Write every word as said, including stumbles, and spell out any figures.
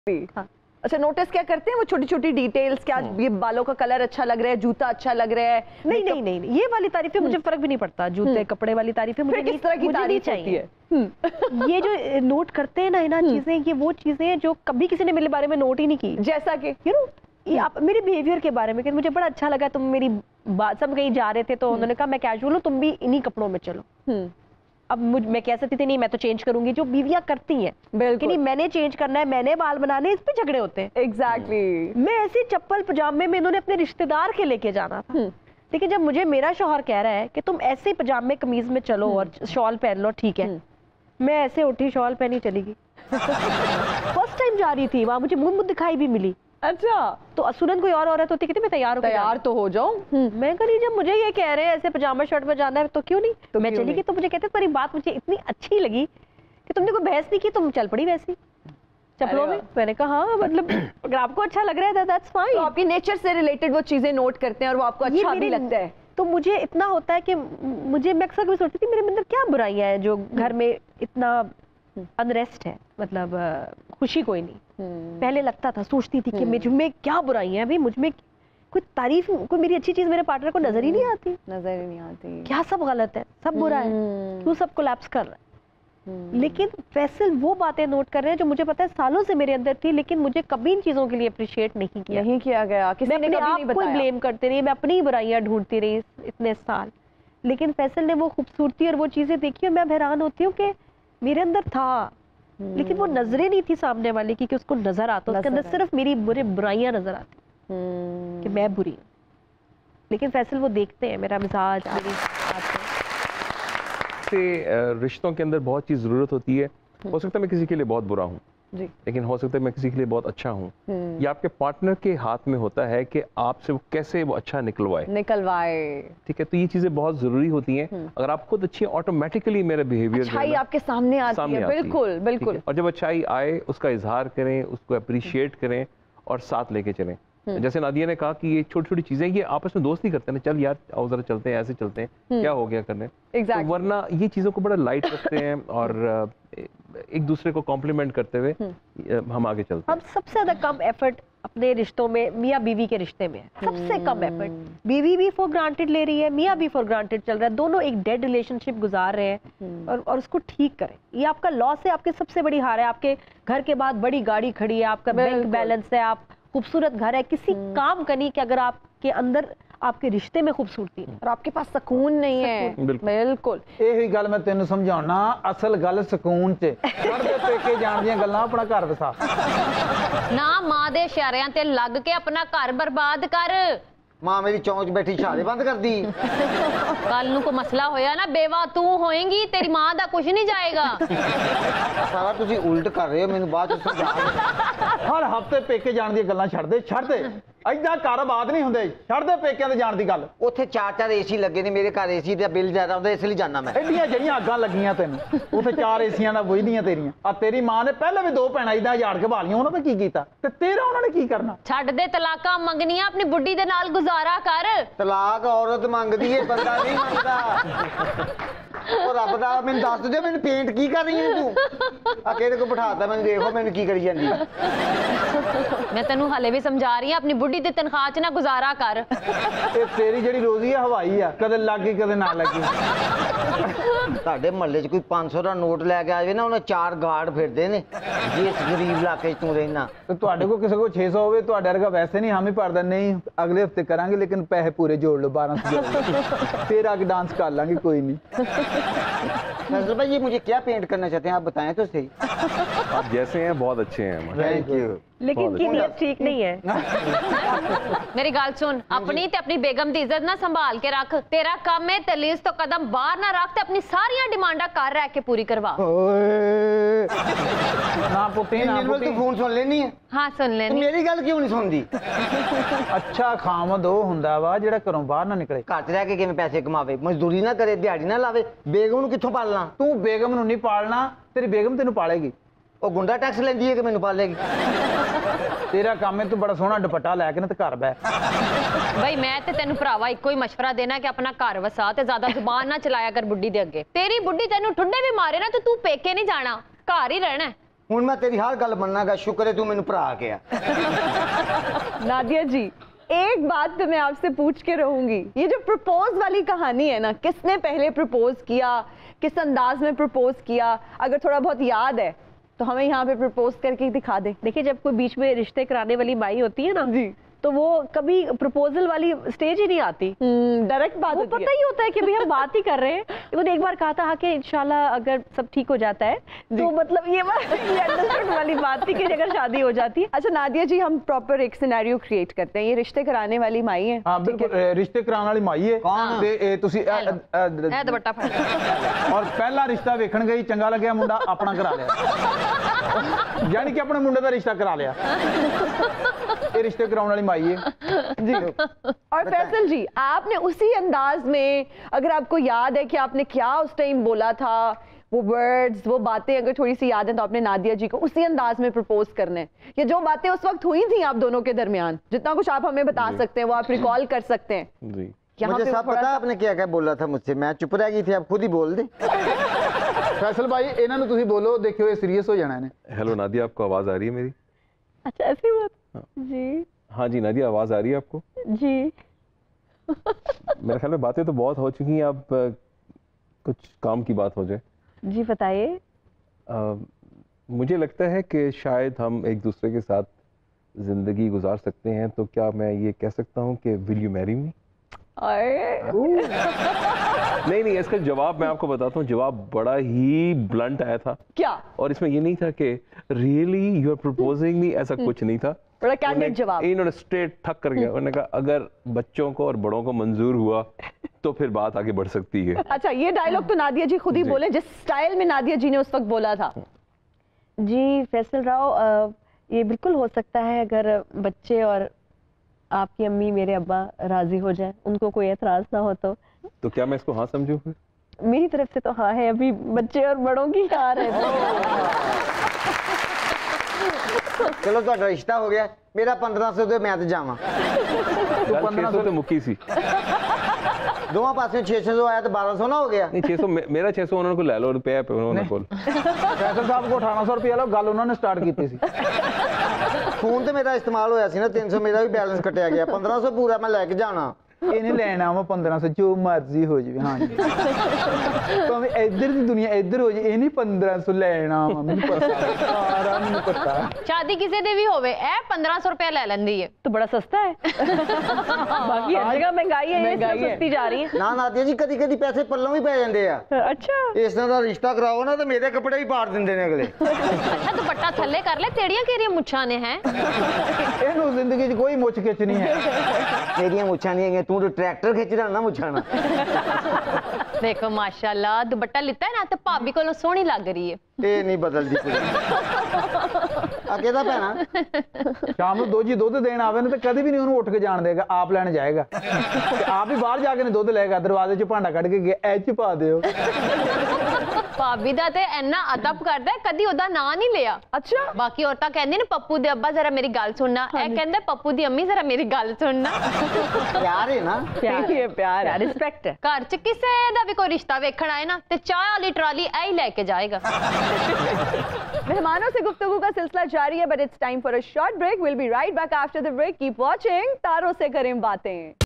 हाँ। अच्छा, नोटिस क्या करते हैं वो छोटी छोटी डिटेल्स, क्या ये बालों का कलर अच्छा लग रहा है, जूता अच्छा लग रहा है? नहीं नहीं नहीं, नहीं ये वाली तारीफें मुझे फर्क भी नहीं पड़ता, जूते कपड़े वाली तारीफें मुझे किस तरह की तारीफ होती है? ये जो नोट करते हैं ना ना चीजें, ये वो चीजें हैं जो कभी किसी ने मेरे बारे में नोट ही नहीं की। जैसा कि यू नो ये आप मेरे बिहेवियर के बारे में कि मुझे बड़ा अच्छा लगा, तुम मेरी बात, सब कहीं जा रहे थे तो उन्होंने कहा मैं कैजुअल हूँ, तुम भी इन्हीं कपड़ों में चलो। अब मुझ मैं कह सकती थी नहीं मैं तो चेंज करूंगी, जो बीवियां करती हैं कि नहीं मैंने चेंज करना है, मैंने बाल बनाने, इस पे झगड़े होते हैं। Exactly exactly. मैं ऐसी चप्पल पजामे में इन्होंने अपने रिश्तेदार के लेके जाना था, लेकिन जब मुझे मेरा शौहर कह रहा है कि तुम ऐसे पजामे कमीज में चलो और शॉल पहन लो, ठीक है, मैं ऐसे उठी शॉल पहनी चली गई। फर्स्ट टाइम जा रही थी वहां, मुझे मुंह मुंह दिखाई भी मिली। अच्छा, तो असुरन कोई और औरत होती, कहती मैं तैयार हो तैयार तो हो जाऊं। मैं कह रही जब मुझे ये कह रहे हैं ऐसे पजामा शर्ट में जाना है तो क्यों नहीं, तो मैं चली गई। तो मुझे कहते तुम्हारी बात मुझे इतनी अच्छी लगी कि तुमने कोई बहस नहीं की, तुम चल पड़ी वैसी चप्पलों में। मैंने कहा हाँ, मतलब अगर आपको अच्छा लग रहा है दैट्स फाइन। तो आपकी नेचर से रिलेटेड वो चीजें नोट करते हैं और वो आपको अच्छा भी लगता है। तो मुझे इतना होता है कि मुझे, मैं अक्सर कभी सोचती थी मेरे अंदर क्या बुराइयां हैं जो घर में इतना अनरेस्ट है, मतलब खुशी कोई नहीं। पहले लगता था, सोचती थी कि मुझ में क्या बुराइयां हैं, अभी मुझ में कोई तारीफ, कोई मेरी अच्छी चीज मेरे पार्टनर को नजर ही नहीं आती, नजर ही नहीं आती। क्या सब गलत है, सब बुरा है, क्यों सब कोलैप्स कर रहा है। लेकिन फैसल वो बातें नोट कर रहे हैं जो मुझे पता है सालों से मेरे अंदर थी, लेकिन मुझे कभी इन चीजों के लिए अप्रिशिएट नहीं किया नहीं किया गया, किसी ने कभी नहीं बताया। ब्लेम करते रही, मैं अपनी बुराइयां ढूंढती रही इतने साल, लेकिन फैसल ने वो खूबसूरती और वो चीजें देखी और मैं हैरान होती हूँ कि मेरे अंदर था, लेकिन वो नजरें नहीं थी सामने वाले की कि उसको नजर आता, उसके अंदर सिर्फ मेरी बुरी बुराइयां नजर आती कि मैं बुरी हूँ। लेकिन फैसल वो देखते हैं मेरा मिजाज, मेरी से रिश्तों के अंदर बहुत चीज़ ज़रूरत होती है। हो सकता है मैं किसी के लिए बहुत बुरा हूँ, लेकिन हो सकता है मैं किसी के लिए बहुत अच्छा हूँ। ये आपके पार्टनर के हाथ में होता है कि आपसे वो कैसे वो अच्छा निकलवाए निकलवाए ठीक है, तो ये चीजें बहुत जरूरी होती हैं। अगर आप खुद अच्छी, ऑटोमेटिकली मेरा बिहेवियर अच्छाई आपके सामने आती सामने है। आती बिल्कुल है, बिल्कुल। और जब अच्छाई आए उसका इजहार करें, उसको अप्रिशिएट करें और साथ लेके चलें। जैसे नादिया ने कहा कि ये छोटी छोटी चीजें ये आपस में दोस्ती करते हैं, चल यार आओ जरा चलते हैं, ऐसे चलते हैं, क्या हो गया करने। exactly. तो वरना ये चीजों को बड़ा लाइट रखते हैं और एक दूसरे को कॉम्प्लीमेंट करते हुए हम आगे चलते हैं। हम सबसे ज्यादा कम एफर्ट अपने रिश्तों में मियाँ बीवी के रिश्ते में है, सबसे कम एफर्ट। बीवी भी फॉर ग्रांटेड ले रही है, मियाँ भी फॉर ग्रांटेड चल रहा है, दोनों एक डेड रिलेशनशिप गुजार रहे हैं और, और उसको ठीक करें। ये आपका लॉस है, आपकी सबसे बड़ी हार है। आपके घर के बाद बड़ी गाड़ी खड़ी है, आपका बैंक बैलेंस है, आप खूबसूरत घर है, किसी काम का नहीं कि अगर आपके अंदर आपके रिश्ते में खूबसूरती है और आपके पास सुकून नहीं है। बिल्कुल यही गल मैं तेन समझाना, असल गल सुकून च पढ़दे पेके जाण दियां गल्लां अपना घर वसा ना मां दे इशारियां ते लग के अपना घर बर्बाद कर। मां मेरी चौंच बैठी इशारे बंद कर दी। कल नूं कोई मसला होया ना, बेवा तू होएगी, तेरी मां दा कुछ नहीं जाएगा। सारा तुसी उल्ट कर रहे हो, मैनू बाद च समझा। हर हफ्ते पेके जाण दी गल्लां छड्ड दे, छड्ड दे, ऐदा घर आबाद नहीं हुंदे, छड्ड दे पेकिਆਂ ते जाण दी गल। ਉੱਥੇ ਚਾਰ ਚਾਰ ਏਸੀ ਲੱਗੇ ਨੇ, ਮੇਰੇ ਘਰ ਏਸੀ ਦਾ ਬਿੱਲ ਜ਼ਿਆਦਾ ਆਉਂਦਾ, ਇਸ ਲਈ ਜਾਣਾ ਮੈਂ। ਐਡੀਆਂ ਜਿਹੜੀਆਂ ਅੱਗਾਂ ਲੱਗੀਆਂ ਤੈਨੂੰ, ਉੱਥੇ ਚਾਰ ਏਸੀਆਂ ਨਾਲ ਬੁਝਦੀਆਂ ਤੇਰੀਆਂ। ਆ ਤੇਰੀ ਮਾਂ ਨੇ ਪਹਿਲੇ ਵੀ ਦੋ ਭੈਣਾਂ ਇਦਾਂ ਝਾੜ ਕੇ ਭਾਲੀਆਂ, ਉਹਨਾਂ ਦਾ ਕੀ ਕੀਤਾ ਤੇ ਤੇਰਾ ਉਹਨਾਂ ਨੇ ਕੀ ਕਰਨਾ। ਛੱਡ ਦੇ ਤਲਾਕਾਂ ਮੰਗਣੀਆਂ, ਆਪਣੀ ਬੁੱਢੀ ਦੇ ਨਾਲ ਗੁਜ਼ਾਰਾ ਕਰ। ਤਲਾਕ ਔਰਤ ਮੰਗਦੀ ਏ, ਬੰਦਾ ਨਹੀਂ ਮੰਗਦਾ। ਉਹ ਰੱਬ ਦਾ ਮੈਨੂੰ ਦੱਸ ਦੇ, ਮੈਨੂੰ ਪੇਂਟ ਕੀ ਕਰ ਰਹੀ ਹੈ ਤੂੰ? ਆ ਕਿਹੜੇ ਕੋ ਬਿਠਾਤਾ ਮੈਨੂੰ, ਦੇਖੋ ਮੈਨੂੰ ਕੀ ਕਰੀ ਜਾਂਦੀ ਹੈ। ਮੈਂ ਤੈਨੂੰ ਹਲੇ ਵੀ ਸਮਝਾ ਰਹੀ ਹਾਂ, ਆਪਣੀ ਬੁੱਢੀ ਦੀ ਤਨਖਾਹ 'ਚ ਨਾ ਗੁਜ਼ਾਰਾ ਕਰ। ਇਹ ਤੇਰੀ ਜਿਹੜੀ ਰੋਜ਼ੀ ਆ ਹਵਾਈ ਆ, ਕਦੇ ਲੱਗੀ ਕਦੇ ਨਾ ਲੱਗੀ। ਤੁਹਾਡੇ ਮਹੱਲੇ 'ਚ ਕੋਈ ਪੰਜ ਸੌ ਦਾ ਨੋਟ ਲੈ ਕੇ ਆਵੇ ਨਾ, ਉਹਨੇ ਚਾਰ ਗਾਰਡ ਫਿਰਦੇ ਨੇ। ਜਿਸ ਗਰੀਬ ਇਲਾਕੇ 'ਚ ਤੂੰ ਰਹਿਣਾ ਤੇ ਤੁਹਾਡੇ ਕੋਲ ਕਿਸੇ ਕੋਲ ਛੇ ਸੌ ਹੋਵੇ, ਤੁਹਾਡੇ ਵਰਗਾ ਵੈਸੇ ਨਹੀਂ ਹਾਮੀ ਭਰਦਾ, ਨਹੀਂ ਅਗਲੇ ਹਫਤੇ ਕਰਾਂਗੇ, ਲੇਕਿਨ ਪੈਸੇ ਪੂਰੇ ਜੋੜ ਲਓ, ਬਾਰਾਂ ਸੌ फिर आगे डांस कर लांगे, कोई नहीं। फैसल भाई ये मुझे क्या पेंट करना चाहते हैं, आप बताएं तो सही। आप जैसे हैं बहुत अच्छे हैं। Thank you. लेकिन की नीयत ठीक नहीं है। मेरी गल सुन, अपनी ते अपनी बेगम दी इज्जत ना संभाल के रख। तेरा काम है तलीस तो कदम बाहर ना रख, ते अपनी सारियां डिमांडा कर रह के पूरी करवा। ना पुती ना पुती, तू फोन सुन लेनी है? हाँ सुन लेनी। मेरी गल क्यों नहीं सुनदी? अच्छा खामद ਉਹ ਹੁੰਦਾ ਵਾ ਜਿਹੜਾ ਘਰੋਂ ਬਾਹਰ ਨਾ ਨਿਕਲੇ, ਘਰ 'ਚ ਰਹਿ ਕੇ ਕਿਵੇਂ ਪੈਸੇ ਕਮਾਵੇ, ਮਜ਼ਦੂਰੀ ਨਾ ਕਰੇ, ਦਿਹਾੜੀ ਨਾ ਲਾਵੇ, ਬੇਗਮ ਨੂੰ ਕਿੱਥੋਂ ਪਾਲਣਾ? ਤੂੰ ਬੇਗਮ ਨੂੰ ਨਹੀਂ ਪਾਲਣਾ, ਤੇਰੀ ਬੇਗਮ ਤੈਨੂੰ ਪਾਲੇਗੀ। ਉਹ ਗੁੰਡਾ ਟੈਕਸ ਲੈਂਦੀ ਹੈ ਕਿ ਮੈਨੂੰ ਪਾਲੇਗੀ? ਤੇਰਾ ਕੰਮ ਹੈ ਤੂੰ ਬੜਾ ਸੋਹਣਾ ਦੁਪੱਟਾ ਲੈ ਕੇ ਨਾ ਤੇ ਘਰ ਬੈ। भाई मैं ते तेनू भरावा इको ही मशवरा देना कि अपना घर वसा ते ज्यादा जुबान ना चलाया कर बुढ़ी दे अगे। तेरी बुढ़ी तेनू ठुड्डे भी मारे ना तो तू पेके नहीं जाना, घर ही रहना। ਹੁਣ मैं तेरी हर गल मन्नागा, शुक्र है तू मैनू भरा गया। नादिया जी, एक बात तो मैं आपसे पूछ के रहूंगी, ये जो प्रपोज वाली कहानी है ना, किसने पहले प्रपोज किया, किस अंदाज में प्रपोज किया, अगर थोड़ा बहुत याद है तो हमें यहाँ पे प्रपोज करके ही दिखा दे। देखिए, जब कोई बीच में रिश्ते कराने वाली माई होती है ना जी, तो वो कभी प्रपोजल वाली स्टेज ही नहीं आती। डायरेक्ट बात वो होती पता है। ही होता है कि भाई हम बात ही कर रहे हैं। उन्होंने एक बार कहा था कि इंशाल्लाह अगर सब ठीक हो जाता है तो मतलब ये अंडरस्टैंड वाली बात थी कि अगर शादी हो जाती है। अच्छा नादिया जी, हम प्रॉपर एक सिनेरियो क्रिएट करते हैं। ये रिश्ते कराने वाली माई है, हाँ बिल्कुल, ए, रिश्ते कराने वाली माई है कौन? ते ए, तुसी ए, ए, ए, ਇਹ ਦੁਪੱਟਾ ਫੜ और पहला रिश्ता वेखण गई, चंगा लग्या, मुंडा अपना करा लिया, यानी कि अपने मुंडे का रिश्ता करा लिया। ये रिश्ते कराने वाली माई है जी। और फैसल जी, आपने उसी अंदाज में, अगर आपको याद है कि आपने क्या उस टाइम बोला था, वो वर्ड्स, वो बातें अगर थोड़ी सी याद है तो आपने नादिया जी को उसी अंदाज में प्रपोज करना है। ये जो बातें उस वक्त हुई थी आप दोनों के दरमियान, जितना कुछ आप हमें बता सकते हैं वो आप रिकॉल कर सकते हैं। जी, यहाँ मुझे पे सब थोड़ा पता सा- आपने क्या क्या बोला था मुझसे, मैं चुप रह गई थी, आप खुद ही बोल दे। फैसल भाई इन्हां नूं तुसीं बोलो, देखियो ये सीरियस हो जाना इन्हें। हेलो नादिया, आपको आवाज आ रही है मेरी? अच्छा, ऐसी बात। जी हाँ जी नादिया, आवाज आ रही है आपको? जी। मेरे ख्याल में बातें तो बहुत हो चुकी हैं, अब अ, कुछ काम की बात हो जाए। जी बताइए। अ, मुझे लगता है कि शायद हम एक दूसरे के साथ जिंदगी गुजार सकते हैं, तो क्या मैं ये कह सकता हूँ कि विल यू मैरी मी? अरे, नहीं नहीं, इसका जवाब मैं आपको बताता हूँ, जवाब बड़ा ही ब्लंट आया था, क्या और इसमें ये नहीं था कि really you are proposing me, ऐसा कुछ नहीं था। बड़ा कैंडिड उन्होंने- जवाब। इन्होंने स्ट्रेट ठक कर गया, उन्होंने कहा अगर बच्चों को और बड़ों को मंजूर हुआ तो फिर बात आगे बढ़ सकती है। अच्छा, ये डायलॉग तो नादिया जी खुद ही जी। बोले, जिस स्टाइल में नादिया जी ने उस वक्त बोला था। जी फैसल राव, अ, ये बिल्कुल हो सकता है अगर बच्चे और आपकी अम्मी मेरे अब्बा राजी हो जाए, उनको कोई एतराज ना हो तो। तो क्या मैं इसको हाँ समझूं फिर? मेरी तरफ से तो हाँ है, अभी बच्चे और बड़ों की हाँ है। चलो तो रिश्ता हो गया, मेरा पंद्रह सौ दे, मैं तो जावा। यार छह सौ तो मुक्की सी। दोवां पासे छे सौ आया तो बारह सौ ना हो गया। नहीं छह सौ मे- मेरा छह सौ उन्होंने को ले लो रुपया पे उन्होंने कोल। फैसल साहब को अठारह सौ रुपया लो, गल उन्होंने स्टार्ट की थी। फोन तो मेरा इस्तेमाल होया सी ना, तीन सौ मेरा भी बैलेंस कटिया गया, पंद्रह सौ पूरा मैं लेके जाना। इन्हें लेना वा पंद्रह सौ, जो मर्जी हो जाए। हाँ जी, तो इधर की दुनिया इधर हो जाए, इन्हें पंद्रह सौ लेना वा, मैनूं पता सारा मैनूं पता। शादी किसी दी भी होवे ए पंद्रह सौ रुपया ले लेंदी है। तो बड़ा सस्ता है। बाकी हर जगह महंगाई है, ये सब सस्ती जा रही है। ना नादिया जी, कदी कदी पैसे पल्लों भी पै जाते आ। अच्छा, इस तरह का रिश्ता कराओ ना तो मेरे कपड़े भी पाड़ देंगे ने अगले। अच्छा दुपट्टा थल्ले कर ले, तेड़ियां केड़ियां मुच्छां ने हैं। इन्हों जिंदगी च कोई मुछ खिच नहीं है। तेरियां मुच्छां नहीं है, तू तो ट्रैक्टर खिंच रहा ना मुच्छां ना। देखो माशाल्लाह, दुपट्टा लिता है ना तो भाभी को सोहनी लग रही है। ये नहीं बदलती कुड़ी। आ कहदा भैना शाम ਨੂੰ ਦੋ ਜੀ ਦੁੱਧ ਦੇਣ ਆਵੇ ਨੇ ਤੇ ਕਦੇ ਵੀ ਨਹੀਂ ਉਹਨੂੰ ਉੱਠ ਕੇ ਜਾਣ ਦੇਗਾ, ਆਪ ਲੈਣ ਜਾਏਗਾ ਤੇ ਆਪ ਹੀ ਬਾਹਰ ਜਾ ਕੇ ਨੇ ਦੁੱਧ ਲੈਗਾ, ਦਰਵਾਜ਼ੇ 'ਚ ਭਾਂਡਾ ਕੱਢ ਕੇ ਗਿਆ, ਐ 'ਚ ਪਾ ਦਿਓ। ਭਾਬੀ ਦਾ ਤੇ ਇੰਨਾ ਅਦਬ ਕਰਦਾ ਹੈ, ਕਦੀ ਉਹਦਾ ਨਾਂ ਨਹੀਂ ਲਿਆ। अच्छा, ਬਾਕੀ ਔਰਤਾਂ ਕਹਿੰਦੀਆਂ ਨੇ ਪੱਪੂ ਦੇ ਅੱਬਾ ਜ਼ਰਾ ਮੇਰੀ ਗੱਲ ਸੁਣਨਾ, ਇਹ ਕਹਿੰਦੇ ਪੱਪੂ ਦੀ ਅੰਮੀ ਜ਼ਰਾ ਮੇਰੀ ਗੱਲ ਸੁਣਨਾ। प्यार है ना। प्यार ये प्यार है। रिस्पेक्ट है। ਘਰ 'ਚ ਕਿਸੇ ਦਾ ਵੀ ਕੋਈ ਰਿਸ਼ਤਾ ਵੇਖਣ ਆਏ ਨਾ ਤੇ ਚਾਹ ਵਾਲੀ ਟਰਾਲੀ ਐ ਹੀ ਲੈ ਕੇ ਜਾਏਗਾ। मेहमानों से गुफ्तगू का सिलसिला जारी है, but it's time for a short break. Will be right back after the break. Keep watching तारों से करें बातें।